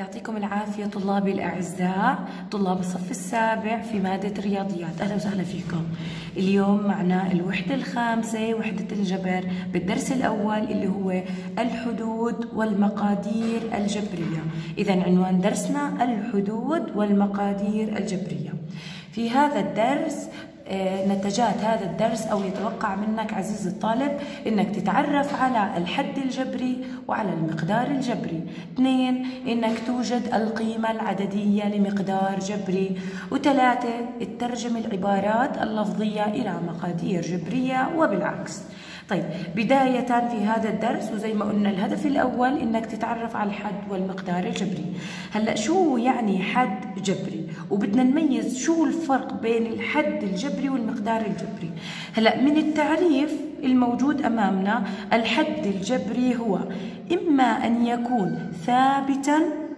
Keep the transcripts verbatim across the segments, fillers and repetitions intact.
يعطيكم العافية طلابي الأعزاء، طلاب الصف السابع في مادة الرياضيات. أهلا وسهلا فيكم. اليوم معنا الوحدة الخامسة، وحدة الجبر، بالدرس الأول اللي هو الحدود والمقادير الجبرية. إذا عنوان درسنا الحدود والمقادير الجبرية. في هذا الدرس نتجات هذا الدرس أو يتوقع منك عزيزي الطالب إنك تتعرف على الحد الجبري وعلى المقدار الجبري. اثنين، إنك توجد القيمة العددية لمقدار جبري. وثلاثة، تترجم العبارات اللفظية إلى مقادير جبرية وبالعكس. طيب، بداية في هذا الدرس وزي ما قلنا الهدف الأول إنك تتعرف على الحد والمقدار الجبري. هلأ شو يعني حد جبري؟ وبدنا نميز شو الفرق بين الحد الجبري والمقدار الجبري. هلأ من التعريف الموجود أمامنا، الحد الجبري هو إما أن يكون ثابتا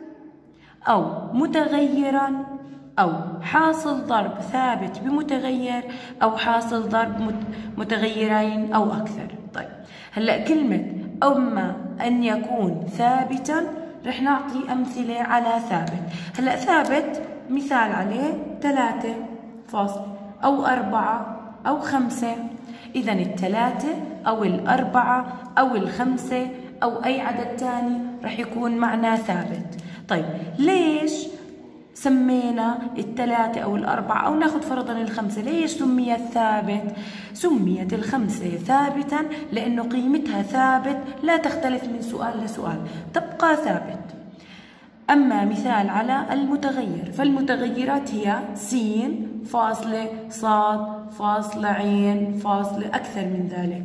أو متغيرا أو حاصل ضرب ثابت بمتغير أو حاصل ضرب متغيرين أو أكثر. طيب، هلأ كلمة أما أن يكون ثابتا رح نعطي أمثلة على ثابت. هلأ ثابت مثال عليه ثلاثة فاصل أو أربعة أو خمسة. إذا الثلاثة أو الأربعة أو الخمسة أو أي عدد تاني رح يكون معناه ثابت. طيب، ليش سمينا الثلاثة أو الأربعة أو ناخذ فرضا الخمسة؟ ليش سميت ثابت؟ سميت الخمسة ثابتا لأنه قيمتها ثابت لا تختلف من سؤال لسؤال، تبقى ثابت. أما مثال على المتغير، فالمتغيرات هي س فاصلة صاد فاصلة عين فاصلة أكثر من ذلك.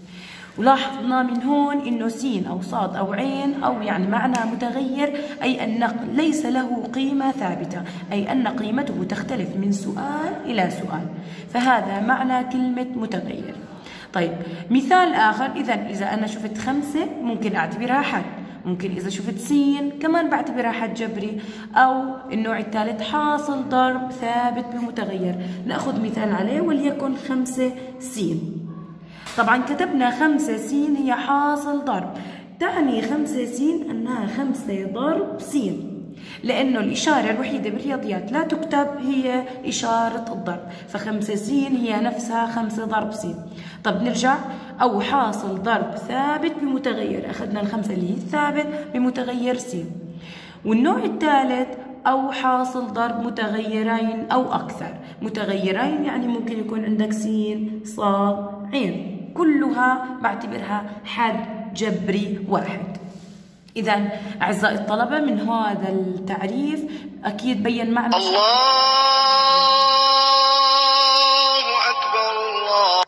ولاحظنا من هون إنه س أو صاد أو عين أو يعني معنى متغير، أي أن ليس له قيمة ثابتة، أي أن قيمته تختلف من سؤال إلى سؤال، فهذا معنى كلمة متغير. طيب، مثال آخر، إذا إذا أنا شفت خمسة ممكن أعتبرها حد، ممكن إذا شفت س كمان بعتبرها حد جبري، أو النوع الثالث حاصل ضرب ثابت بمتغير. نأخذ مثال عليه وليكن خمسة س. طبعا كتبنا خمسة س هي حاصل ضرب، تعني خمسة س أنها خمسة ضرب س، لأنه الإشارة الوحيدة بالرياضيات لا تكتب هي إشارة الضرب، فخمسة س هي نفسها خمسة ضرب س. طب نرجع، أو حاصل ضرب ثابت بمتغير، أخذنا الخمسة اللي هي الثابت بمتغير س. والنوع الثالث أو حاصل ضرب متغيرين أو أكثر. متغيرين يعني ممكن يكون عندك س صاد عين، كلها بعتبرها حد جبري واحد. إذا أعزائي الطلبة، من هذا التعريف أكيد بين معنى الله أكبر الله.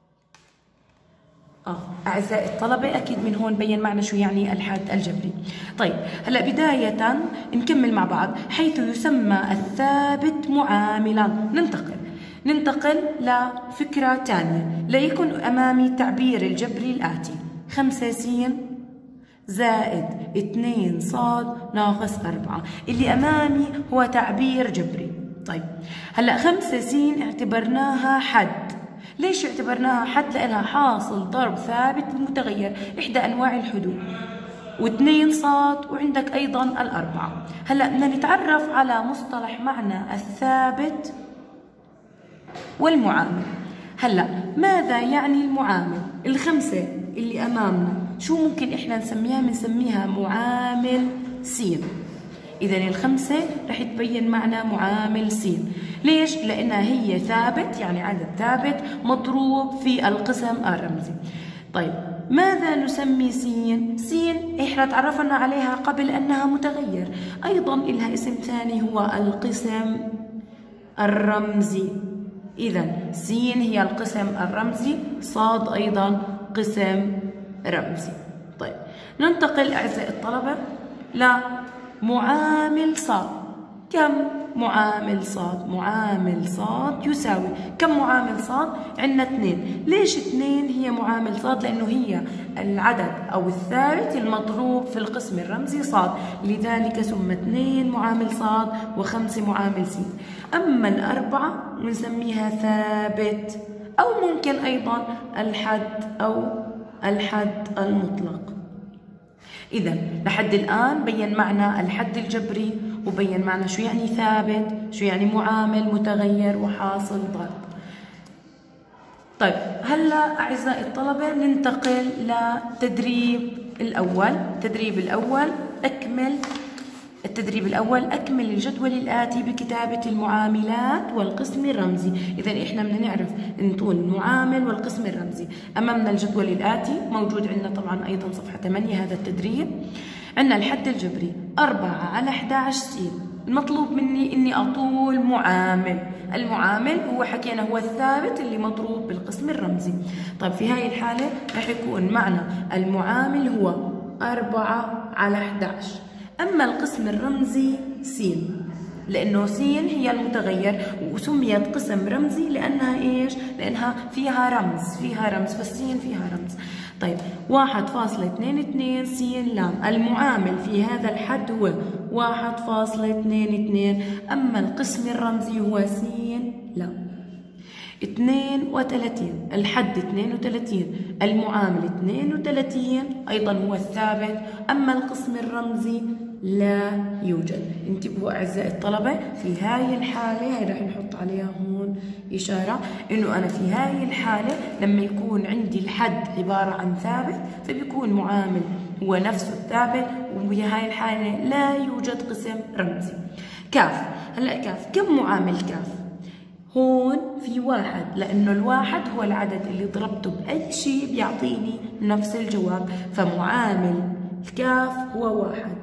آه أعزائي الطلبة، أكيد من هون بين معنى شو يعني الحد الجبري. طيب، هلأ بداية نكمل مع بعض. حيث يسمى الثابت معاملا، ننتقل ننتقل لفكرة ثانية. ليكن أمامي التعبير الجبري الآتي: خمسة س زائد اثنين صاد ناقص أربعة. اللي أمامي هو تعبير جبري. طيب، هلأ خمسة س اعتبرناها حد. ليش اعتبرناها حد؟ لأنها حاصل ضرب ثابت بمتغير، إحدى أنواع الحدود. واثنين صاد وعندك أيضا الأربعة. هلأ بدنا نتعرف على مصطلح معنى الثابت والمعامل. هلأ ماذا يعني المعامل؟ الخمسة اللي أمامنا شو ممكن إحنا نسميها؟ بنسميها معامل س. إذا الخمسة رح تبين معنى معامل س. ليش؟ لأنها هي ثابت، يعني عدد ثابت مضروب في القسم الرمزي. طيب، ماذا نسمي س؟ س إحنا تعرفنا عليها قبل أنها متغير، أيضا لها اسم ثاني هو القسم الرمزي. إذا س هي القسم الرمزي، صاد أيضا قسم رمزي. طيب، ننتقل أعزائي الطلبة لمعامل صاد. كم معامل صاد؟ معامل صاد يساوي كم معامل صاد؟ عندنا اثنين. ليش اثنين هي معامل صاد؟ لأنه هي العدد أو الثابت المضروب في القسم الرمزي صاد، لذلك سمى اثنين معامل صاد وخمسة معامل س. أما الأربعة بنسميها ثابت، أو ممكن أيضا الحد أو الحد المطلق. إذا لحد الآن بين معنا الحد الجبري، وبين معنا شو يعني ثابت، شو يعني معامل متغير وحاصل ضرب. طيب هلا أعزائي الطلبة ننتقل للتدريب الأول. التدريب الأول أكمل التدريب الأول أكمل الجدول الآتي بكتابة المعاملات والقسم الرمزي. إذا إحنا بدنا نعرف نقول المعامل والقسم الرمزي. أمامنا الجدول الآتي موجود عندنا طبعا أيضا صفحة ثمانية هذا التدريب. عندنا الحد الجبري أربعة على أحد عشر س. المطلوب مني إني أطول معامل. المعامل هو حكينا هو الثابت اللي مضروب بالقسم الرمزي. طيب في هاي الحالة رح يكون معنا المعامل هو أربعة على أحد عشر. أما القسم الرمزي س، لأنه س هي المتغير وسميت قسم رمزي لأنها إيش؟ لأنها فيها رمز فيها رمز فالسين فيها رمز. طيب واحد فاصلة اثنين اثنين س لام. المعامل في هذا الحد هو واحد فاصلة اثنين اثنين. أما القسم الرمزي هو س لام. اثنين وثلاثين الحد اثنين وثلاثين. المعامل اثنين وثلاثين أيضا هو الثابت. أما القسم الرمزي لا يوجد. انتبهوا أعزائي الطلبة في هاي الحالة، هاي رح نحط عليها هون إشارة إنه أنا في هاي الحالة لما يكون عندي الحد عبارة عن ثابت فبيكون معامل هو نفسه الثابت، وفي هاي الحالة لا يوجد قسم رمزي. كاف. هلا كاف كم معامل كاف؟ هون في واحد، لأنه الواحد هو العدد اللي ضربته بأي شيء بيعطيني نفس الجواب، فمعامل الكاف هو واحد.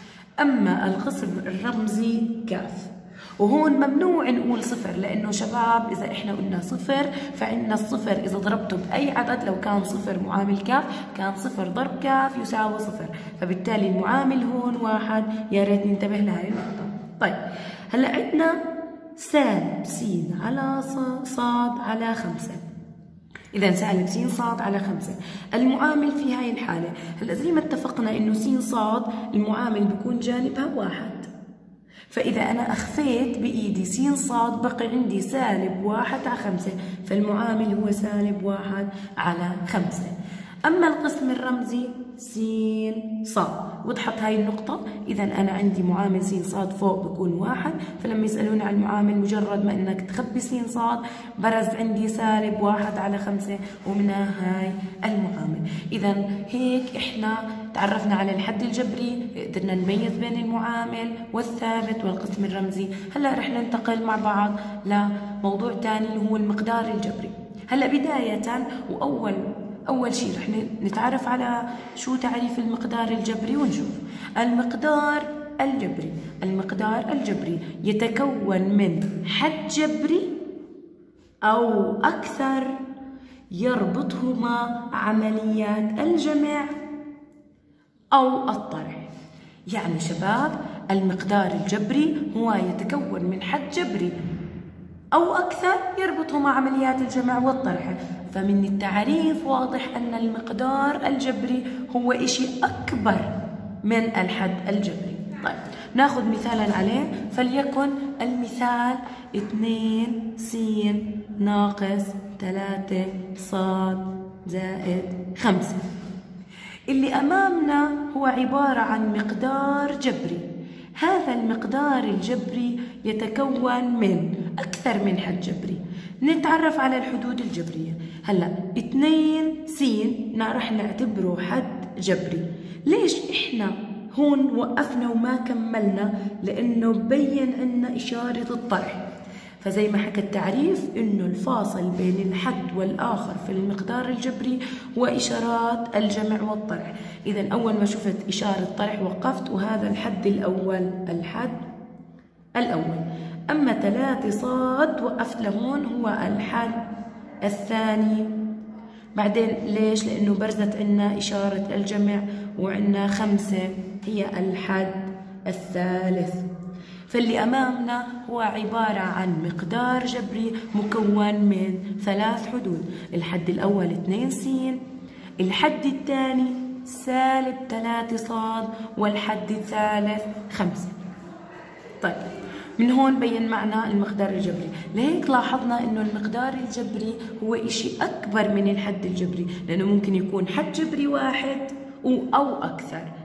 أما القسم الرمزي كاف، وهون ممنوع نقول صفر، لأنه شباب إذا إحنا قلنا صفر فعندنا الصفر إذا ضربته بأي عدد لو كان صفر معامل كاف كان صفر ضرب كاف يساوي صفر، فبالتالي المعامل هون واحد. يا ريت ننتبه لهي النقطة. طيب هلا عندنا سالب س على صاد على خمسة. إذا سالب س صاد على خمسة المعامل في هاي الحالة. هلا زي ما اتفقنا إنه س صاد المعامل بيكون جانبها واحد، فإذا أنا أخفيت بإيدي س صاد بقي عندي سالب واحد على خمسة، فالمعامل هو سالب واحد على خمسة. أما القسم الرمزي س صاد. وضحت هاي النقطة؟ إذا أنا عندي معامل س صاد فوق بكون واحد، فلما يسألوني عن المعامل مجرد ما إنك تخبي س صاد برز عندي سالب واحد على خمسة ومنها هاي المعامل. إذا هيك إحنا تعرفنا على الحد الجبري، قدرنا نميز بين المعامل والثابت والقسم الرمزي. هلا رح ننتقل مع بعض لموضوع ثاني اللي هو المقدار الجبري. هلا بداية وأول أول شيء رح نتعرف على شو تعريف المقدار الجبري ونشوف. المقدار الجبري المقدار الجبري يتكون من حد جبري أو أكثر يربطهما عمليات الجمع أو الطرح. يعني شباب المقدار الجبري هو يتكون من حد جبري أو أكثر يربطهما عمليات الجمع والطرح. فمن التعريف واضح أن المقدار الجبري هو إشي أكبر من الحد الجبري. طيب ناخذ مثالا عليه، فليكن المثال اثنين س ناقص ثلاثة صاد زائد خمسة. اللي أمامنا هو عبارة عن مقدار جبري. هذا المقدار الجبري يتكون من أكثر من حد جبري. نتعرف على الحدود الجبرية. هلا اثنين س رح نعتبره حد جبري. ليش احنا هون وقفنا وما كملنا؟ لأنه بين عنا إشارة الطرح. فزي ما حكى التعريف إنه الفاصل بين الحد والآخر في المقدار الجبري هو إشارات الجمع والطرح. إذا أول ما شفت إشارة طرح وقفت، وهذا الحد الأول الحد الأول. أما ثلاثة صاد وقفت لهون هو الحد الثاني. بعدين ليش؟ لأنه برزت عنا إشارة الجمع، وعنا خمسة هي الحد الثالث. فاللي أمامنا هو عبارة عن مقدار جبري مكون من ثلاث حدود. الحد الأول اثنين س، الحد الثاني سالب ثلاثة صاد، والحد الثالث خمسة. طيب من هون بين معنا المقدار الجبري. لهيك لاحظنا إنه المقدار الجبري هو إشي أكبر من الحد الجبري، لأنه ممكن يكون حد جبري واحد أو أكثر.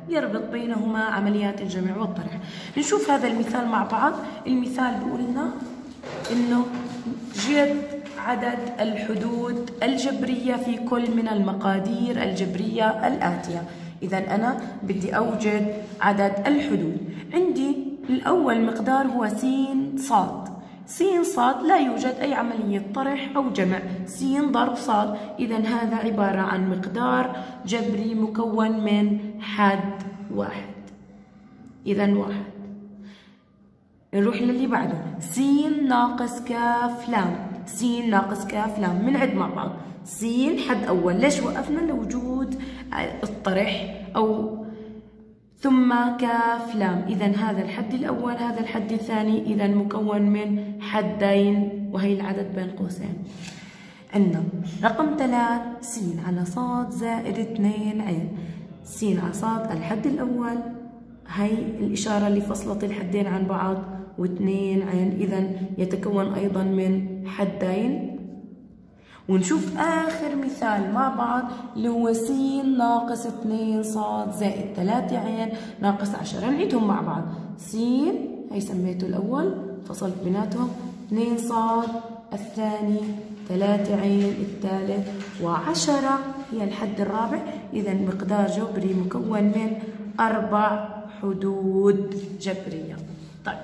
يربط بينهما عمليات الجمع والطرح. نشوف هذا المثال مع بعض. المثال بيقول لنا إنه جد عدد الحدود الجبرية في كل من المقادير الجبرية الآتية. إذا أنا بدي أوجد عدد الحدود. عندي الأول مقدار هو س صاد. س صاد لا يوجد أي عملية طرح أو جمع، س ضرب صاد، إذا هذا عبارة عن مقدار جبري مكون من حد واحد. إذا واحد. نروح للي بعده، س ناقص كاف لام. س ناقص كاف لام، بنعد مع بعض. س حد أول، ليش وقفنا؟ لوجود الطرح أو ثم كاف لام، إذا هذا الحد الأول هذا الحد الثاني، إذا مكون من حدين وهي العدد بين قوسين. عندنا رقم ثلاث س على صاد زائد اثنين عين. س على صاد الحد الأول، هي الإشارة اللي فصلت الحدين عن بعض، واثنين عين، إذا يتكون أيضا من حدين. ونشوف آخر مثال مع بعض اللي هو س ناقص اثنين صاد زائد ثلاثة عين ناقص عشرة. نعيدهم مع بعض. س هي سميته الأول، فصلت بيناتهم، اثنين صاد الثاني، ثلاثة عين الثالث، وعشرة هي الحد الرابع. إذا مقدار جبري مكون من أربع حدود جبرية. طيب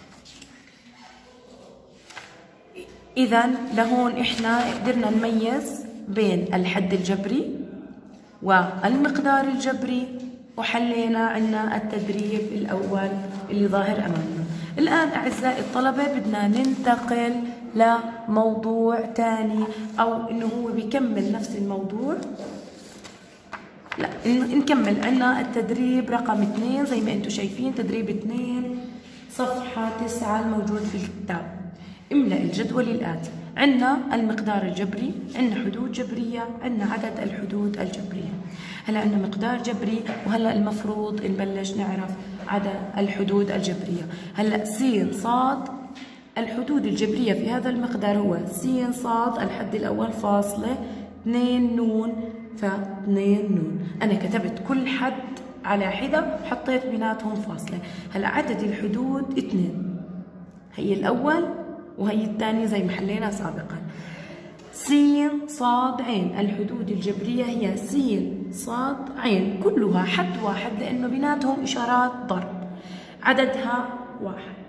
إذا لهون إحنا قدرنا نميز بين الحد الجبري والمقدار الجبري، وحلينا عنا التدريب الأول اللي ظاهر أمامنا. الآن أعزائي الطلبة بدنا ننتقل لموضوع تاني، أو إنه هو بيكمل نفس الموضوع. لا نكمل، عنا التدريب رقم اثنين زي ما أنتم شايفين، تدريب اثنين صفحة تسعة الموجود في الكتاب. املأ الجدول الآتي. عندنا المقدار الجبري، عندنا حدود جبرية، عندنا عدد الحدود الجبرية. هلا عندنا مقدار جبري، وهلا المفروض نبلش نعرف عدد الحدود الجبرية. هلا س صاد الحدود الجبرية في هذا المقدار هو س صاد الحد الأول فاصلة اثنين نون فاثنين نون. أنا كتبت كل حد على حدة وحطيت بيناتهم فاصلة. هلا عدد الحدود اثنين، هي الأول وهي الثانية زي ما حلينا سابقا. س صاد عين الحدود الجبرية هي س صاد عين، كلها حد واحد لأنه بيناتهم إشارات ضرب، عددها واحد.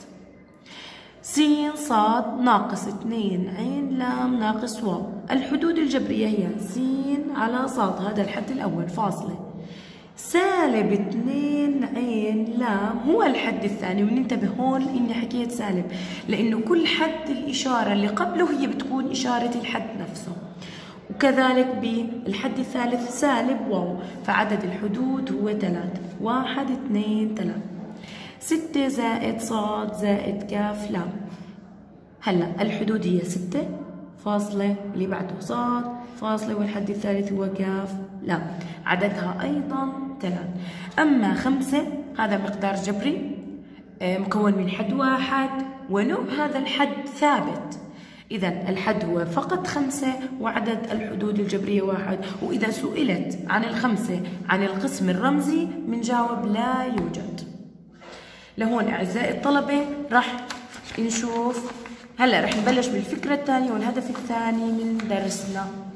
س صاد ناقص اثنين عين لام ناقص واو. الحدود الجبرية هي س على صاد، هذا الحد الأول فاصلة، سالب اثنين عين لام هو الحد الثاني. وننتبه هون اني حكيت سالب لانه كل حد الاشاره اللي قبله هي بتكون اشاره الحد نفسه، وكذلك بالحد الثالث سالب واو، فعدد الحدود هو ثلاثة، واحد اثنين ثلاثة. ستة زائد صاد زائد كاف لام. هلا الحدود هي ستة فاصلة، اللي بعده صاد فاصلة، والحد الثالث هو كاف لام، عددها أيضا ثلاث. أما خمسة هذا مقدار جبري مكون من حد واحد، ونوع هذا الحد ثابت، إذا الحد هو فقط خمسة وعدد الحدود الجبرية واحد. وإذا سئلت عن الخمسة عن القسم الرمزي بنجاوب لا يوجد. لهون أعزائي الطلبة راح نشوف، هلا رح نبلش بالفكرة الثانية والهدف الثاني من درسنا.